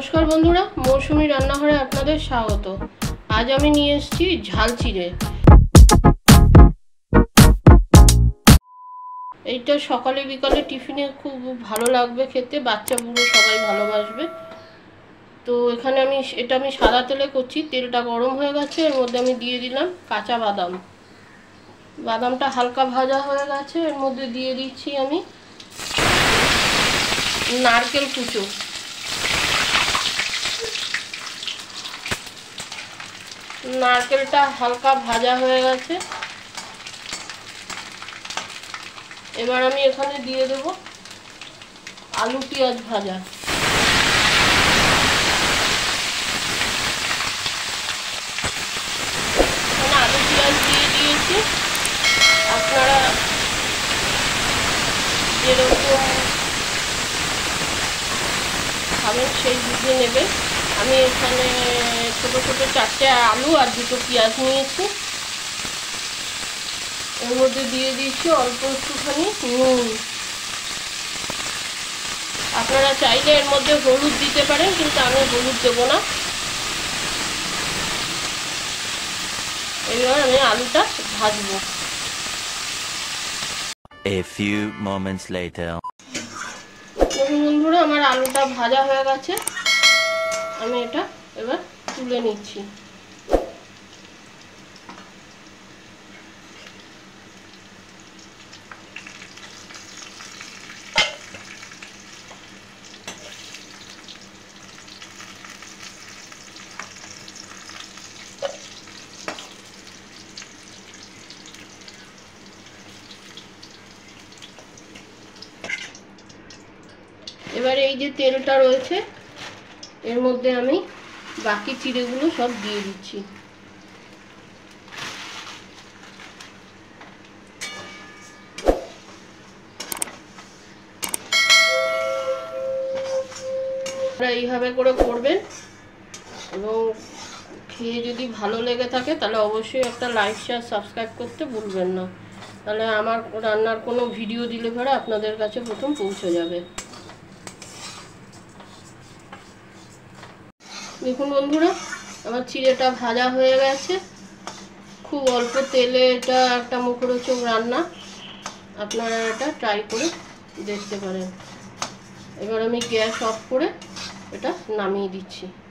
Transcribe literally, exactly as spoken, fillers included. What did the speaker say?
नमस्कार बंधुरा मौसुमी रान्नाघरे आपनादेर स्वागत। आज आमी निये एसेछि झाल चिड़े। এইটা সকালে বিকালে টিফিনে খুব ভালো লাগবে খেতে, বাচ্চা বুড়ো সবাই ভালোবাসবে। তো এখানে আমি এটা আমি সাদা তেলে করছি। তেলটা গরম হয়ে গেছে, এর মধ্যে আমি দিয়ে দিলাম কাঁচা বাদাম। বাদামটা হালকা ভাজা হয়ে গেছে, এর মধ্যে দিয়ে দিচ্ছি আমি নারকেল কুচো। নারকেলটা হালকা ভাজা হয়ে গেছে, এবার আমি এখানে দিয়ে দেব আলু পেঁয়াজ ভাজা। আলু পেঁয়াজ দিয়ে দিয়েছি, আপনারা যেরকম খাবেন সেই বুঝে নেবেন। আমি এখানে ছোটো ছোটো চারটে আলু আর দুটো পেঁয়াজ নিয়েছি। এর মধ্যে দিয়ে দিচ্ছি অল্প একটুখানি নুন। আপনারা চাইলে এর মধ্যে হলুদ দিতে পারেন, কিন্তু আমি হলুদ দেবো না। এবার আমি আলুটা ভাজবো। A few moments later. দেখুন বন্ধুরা, আমার আলুটা ভাজা হয়ে গেছে। আমি এটা এবার তুলে নিচ্ছি। এবারে এই যে তেলটা রয়েছে এর মধ্যে আমি বাকি চিড়েগুলো সব দিয়ে দিচ্ছি। আপনারা এইভাবে করে করবেন এবং খেয়ে যদি ভালো লেগে থাকে তাহলে অবশ্যই একটা লাইক শেয়ার সাবস্ক্রাইব করতে ভুলবেন না। তাহলে আমার রান্নার কোনো ভিডিও দিলে পরে আপনাদের কাছে প্রথম পৌঁছে যাবে। দেখুন বন্ধুরা, আমার চিড়েটা ভাজা হয়ে গেছে। খুব অল্প তেলে এটা একটা মুখরোচক রান্না, আপনারা এটা ট্রাই করে দেখতে পারেন। এবার আমি গ্যাস অফ করে এটা নামিয়ে দিচ্ছি।